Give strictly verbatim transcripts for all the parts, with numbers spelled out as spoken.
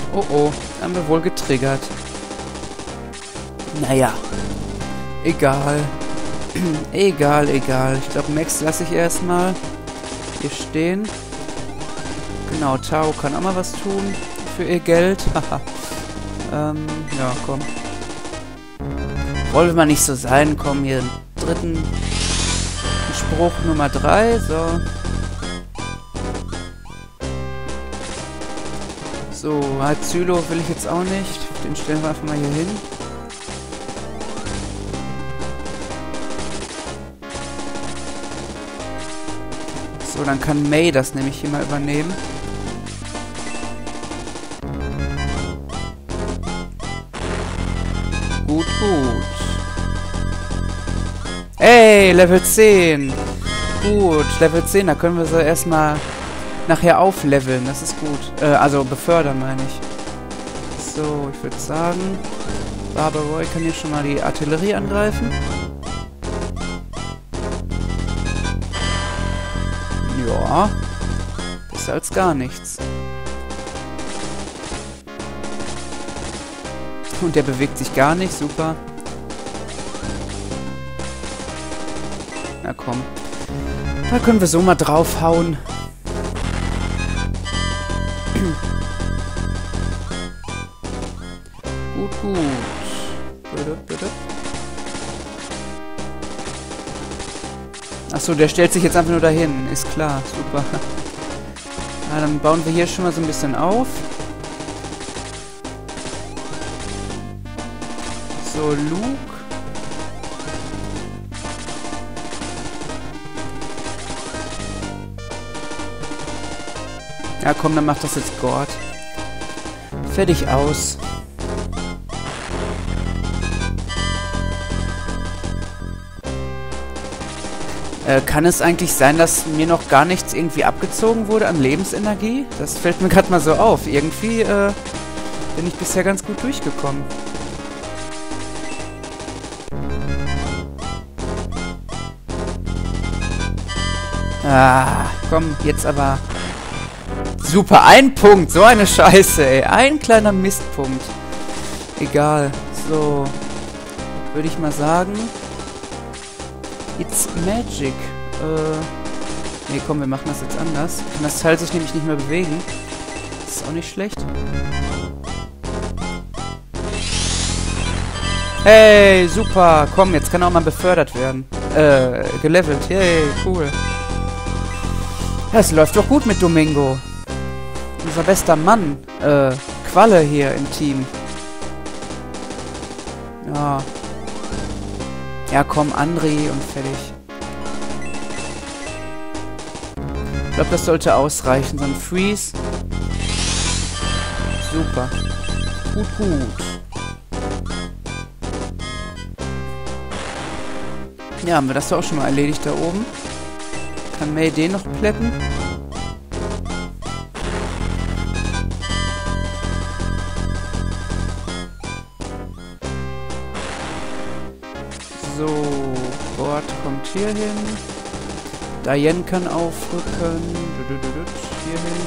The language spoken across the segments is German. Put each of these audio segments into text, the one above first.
Oh oh, haben wir wohl getriggert. Naja. Egal. egal, egal. Ich glaube, Max lasse ich erstmal hier stehen. Genau, Tao kann auch mal was tun für ihr Geld. Haha. ähm, ja, komm. Wollte mal nicht so sein. Komm, hier im dritten Spruch Nummer drei. So. So, Zylo will ich jetzt auch nicht. Den stellen wir einfach mal hier hin. So, dann kann Mei das nämlich hier mal übernehmen. Gut, gut. Hey, Level zehn. Gut, Level zehn, da können wir sie erstmal nachher aufleveln. Das ist gut. Äh, also befördern, meine ich. So, ich würde sagen, Barber Roy kann hier schon mal die Artillerie angreifen. Ja, besser als gar nichts. Und der bewegt sich gar nicht, super. Na komm. Da können wir so mal draufhauen. Gut, gut. Bitte, bitte. Achso, der stellt sich jetzt einfach nur dahin. Ist klar, super. Na, dann bauen wir hier schon mal so ein bisschen auf. So, Luke. Ja, komm, dann macht das jetzt Gord. Fertig aus. Äh, kann es eigentlich sein, dass mir noch gar nichts irgendwie abgezogen wurde an Lebensenergie? Das fällt mir gerade mal so auf. Irgendwie äh, bin ich bisher ganz gut durchgekommen. Ah, komm, jetzt aber... Super, ein Punkt, so eine Scheiße, ey. Ein kleiner Mistpunkt. Egal, so. Würde ich mal sagen... It's magic. Äh... Nee, komm, wir machen das jetzt anders. Kann das Teil sich nämlich nicht mehr bewegen. Das ist auch nicht schlecht. Hey, super. Komm, jetzt kann er auch mal befördert werden. Äh, gelevelt. Hey, cool. Das läuft doch gut mit Domingo. Unser bester Mann. Äh, Qualle hier im Team. Ja. Ja, komm, Andri und fertig. Ich glaube, das sollte ausreichen. So ein Freeze. Super. Gut, gut. Ja, haben wir das auch schon mal erledigt da oben. Kann Mei den noch plätten? So, Gord kommt hier hin. Diane kann aufrücken. Hier hin.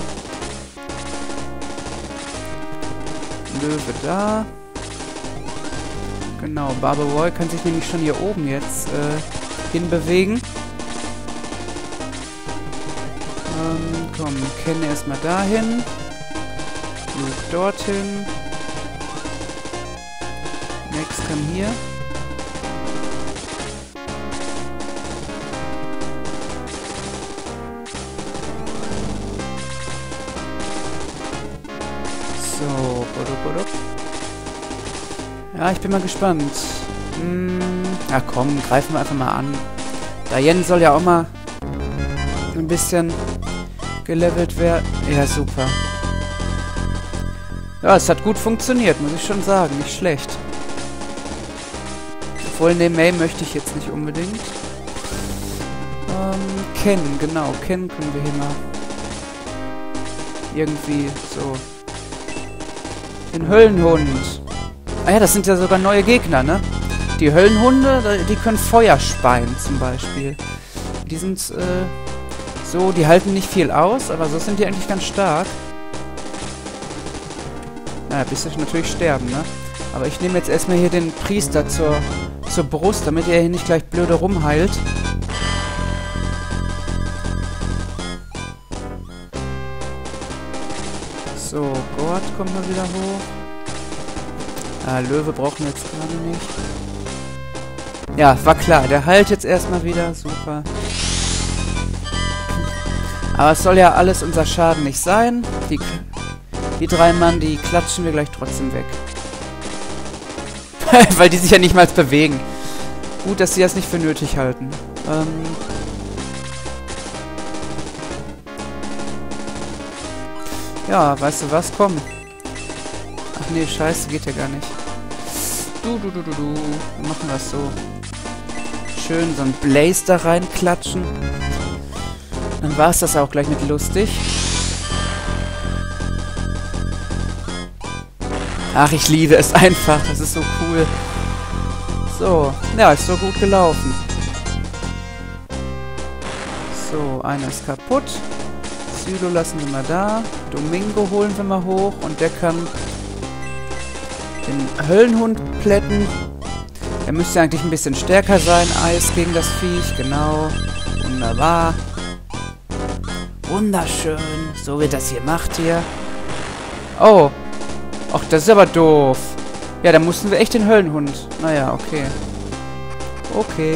Löwe da. Genau, Barber Roy kann sich nämlich schon hier oben jetzt äh, hinbewegen. Ähm, komm, Ken erstmal dahin. Luke dorthin. Max kann hier. So, bodo, bodo. Ja, ich bin mal gespannt. Hm, ja komm, greifen wir einfach mal an. Diane soll ja auch mal ein bisschen gelevelt werden. Ja, super. Ja, es hat gut funktioniert, muss ich schon sagen. Nicht schlecht. Obwohl, ne, Mei möchte ich jetzt nicht unbedingt. Ähm, Ken, genau. Ken können wir hier mal irgendwie so... Den Höllenhund. Ah ja, das sind ja sogar neue Gegner, ne? Die Höllenhunde, die können Feuer speien zum Beispiel. Die sind äh, so, die halten nicht viel aus, aber so sind die eigentlich ganz stark. Naja, bis ich natürlich sterben, ne? Aber ich nehme jetzt erstmal hier den Priester zur, zur Brust, damit er hier nicht gleich blöde rumheilt. So, Gott, kommt mal wieder hoch. Ah, Löwe brauchen wir jetzt gerade nicht. Ja, war klar. Der heilt jetzt erstmal wieder. Super. Aber es soll ja alles unser Schaden nicht sein. Die, die drei Mann, die klatschen wir gleich trotzdem weg. Weil die sich ja nicht mal bewegen. Gut, dass sie das nicht für nötig halten. Ähm... Ja, weißt du was? Komm. Ach nee, scheiße, geht ja gar nicht. Du, du, du, du, du. Wir machen das so. Schön so ein Blaze da reinklatschen. Dann war es das auch gleich mit lustig. Ach, ich liebe es einfach. Das ist so cool. So. Ja, ist so gut gelaufen. So, einer ist kaputt. Sylo lassen wir mal da. Domingo holen wir mal hoch. Und der kann den Höllenhund plätten. Er müsste eigentlich ein bisschen stärker sein. Eis gegen das Viech. Genau. Wunderbar. Wunderschön. So wird das hier gemacht hier. Oh. Ach, das ist aber doof. Ja, dann mussten wir echt den Höllenhund. Naja, okay. Okay.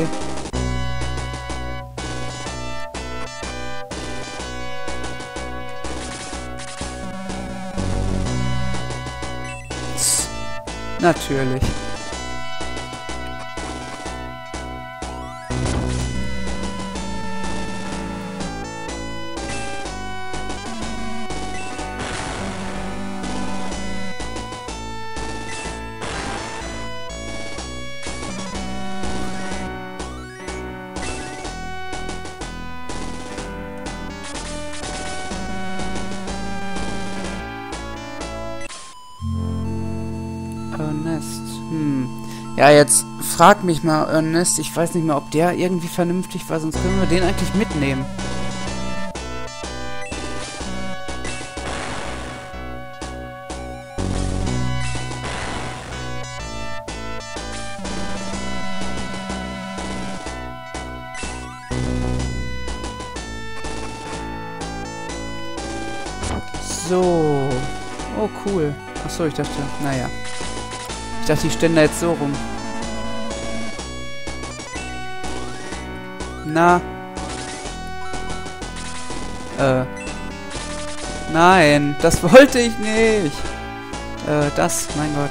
Tss. Natürlich. Ernest. Hm. Ja, jetzt frag mich mal, Ernest. Ich weiß nicht mehr, ob der irgendwie vernünftig war, sonst können wir den eigentlich mitnehmen. So. Oh, cool. Achso, ich dachte, naja. Ich dachte, die stehen da jetzt so rum. Na. Äh. Nein, das wollte ich nicht. Äh, das, mein Gott.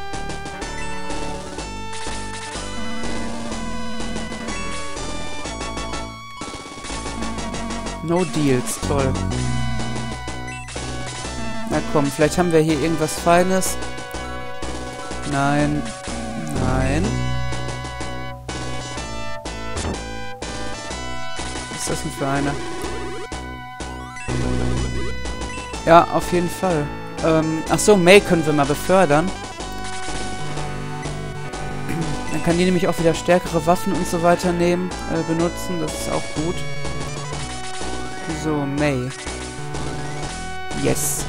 No deals, toll. Na komm, vielleicht haben wir hier irgendwas Feines. Nein. Nein. Was ist das denn für eine? Ja, auf jeden Fall. Ähm, ach so, May können wir mal befördern. Dann kann die nämlich auch wieder stärkere Waffen und so weiter nehmen, äh, benutzen. Das ist auch gut. So, May. Yes.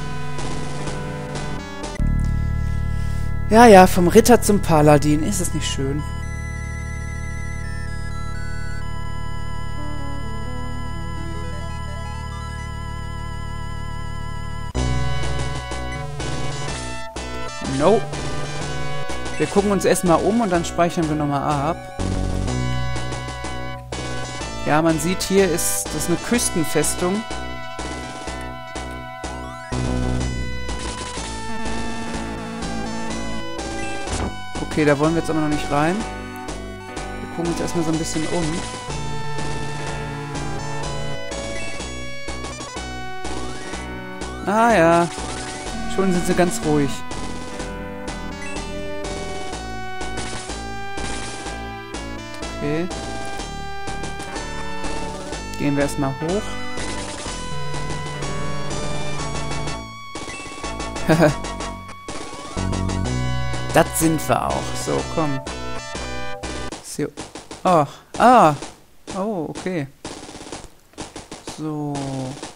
Ja, ja, vom Ritter zum Paladin. Ist es nicht schön? No. Wir gucken uns erstmal um und dann speichern wir nochmal ab. Ja, man sieht hier, ist das ist eine Küstenfestung. Okay, da wollen wir jetzt aber noch nicht rein. Wir gucken uns erstmal so ein bisschen um. Ah ja. Schon sind sie ganz ruhig. Okay. Gehen wir erstmal hoch. Das sind wir auch. So, komm. So. Oh. Ah. Oh, okay. So.